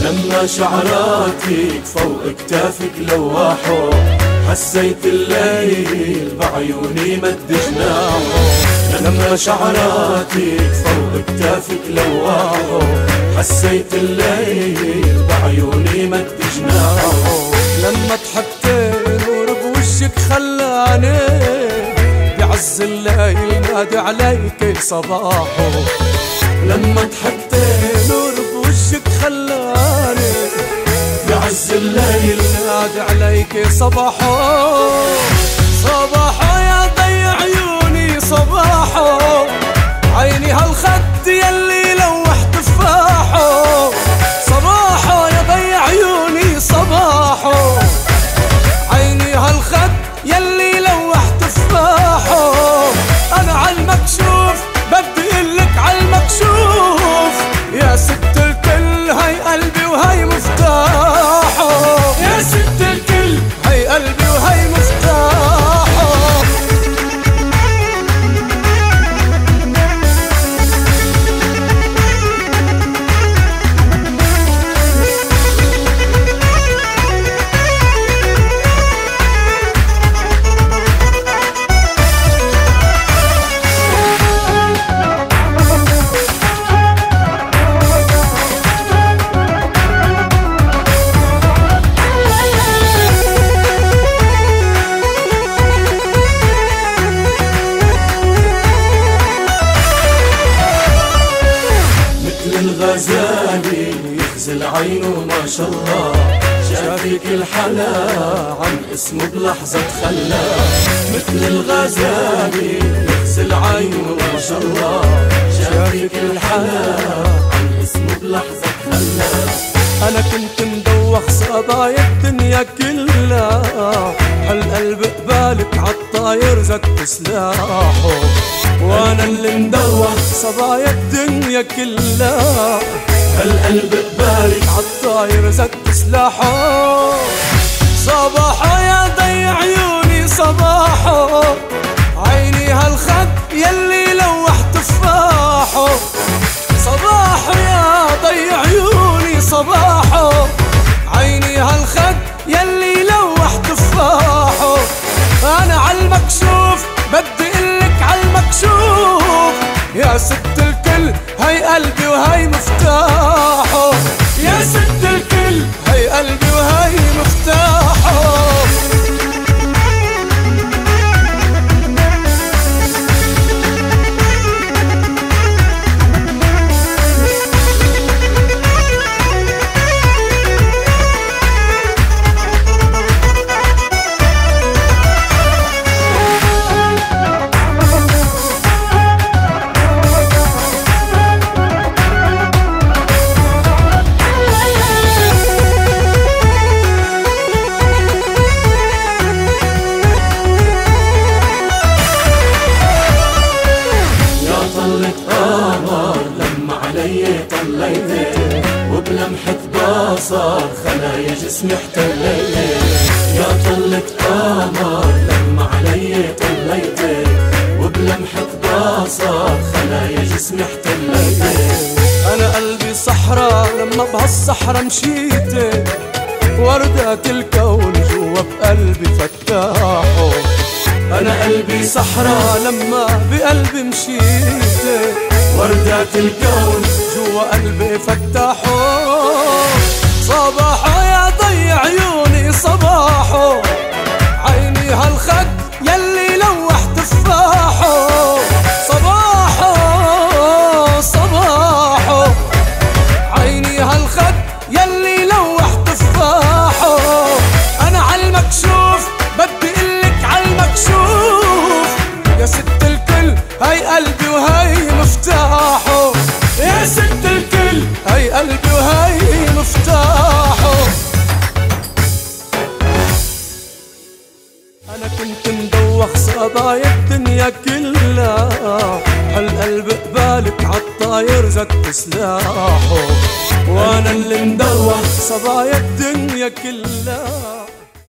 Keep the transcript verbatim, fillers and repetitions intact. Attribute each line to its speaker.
Speaker 1: لما شعراتك فوق كتافك لواحوا، حسيت الليل بعيوني مد جناحه. لما شعراتك فوق كتافك لواحوا، حسيت الليل بعيوني مد جناحه.
Speaker 2: لما ضحكتي نور بوشك خلاني بعز الليل نادي عليك صباحه.
Speaker 1: لما ضحكتي
Speaker 2: نور بوشك خلاني
Speaker 1: بعز الليل
Speaker 2: نادي عليك صباحه. صباحه يا ضي عيوني صباحه، عيني هالخد يلي لوح تفاحه. صباحه يا ضي عيوني صباحه، عيني هالخد يلي لوح تفاحه. انا عالمكشوف بدي قلك عالمكشوف، يا ست الكل هاي قلبي وهي مفتاحه.
Speaker 1: يا ست الكل
Speaker 2: هاي قلبي وهي مفتاحه.
Speaker 1: الغزالي يخزل عينه ما شاء الله، شافيك الحلا عن اسمه بلحظة تخلى. مثل الغزالي يخزل عينه ما شاء الله، شافيك الحلا عن اسمه بلحظة تخلى.
Speaker 2: أنا كنت مدوخ صبايا الدنيا كلها، هالقلب قبالك عالطاير زت سلاحه. وانا اللي مدوخ صبايا الدنيا كلها،
Speaker 1: هالقلب قبالك
Speaker 2: عالطاير زت سلاحه. صباحه يا ضي عيوني صباحه، عيني هالخد يلي لوح تفاحه. صباحه يا ضي عيوني صباحه، عيني هالخد يلي لوح تفاحه. انا عالمكشوف بدي قلك عالمكشوف، يا ست الكل هاي قلبي وهي مفتاحه.
Speaker 1: يا ست الكل
Speaker 2: هاي قلبي وهي مفتاحه.
Speaker 1: طليتي وبلمحة بصر خلايا جسمي احتليتي. يا طلة قمر لما علي طليتي، وبلمحة بصر خلايا جسمي احتليتي.
Speaker 2: أنا قلبي صحرا لما بهالصحرا مشيتي، وردات الكون جوا بقلبي فتاحه.
Speaker 1: أنا قلبي صحرا
Speaker 2: لما بقلبي مشيتي،
Speaker 1: وردات الكون
Speaker 2: جوا قلبي فتاحه. صباحه يا ضي عيوني صباحه، عيني هالخد يلي لوح تفاحه. صباحه صباحه، عيني هالخد يلي لوح تفاحه. انا عالمكشوف بدي قلك عالمكشوف، يا ست الكل هاي قلبي وهي مفتاحه.
Speaker 1: يا ست الكل
Speaker 2: هاي قلبي وهي مفتاحه. أنا كنت مدوخ صبايا الدنيا كلها، هالقلب قبالك عالطاير زت سلاحه. وانا اللي مدوخ صبايا الدنيا كلها.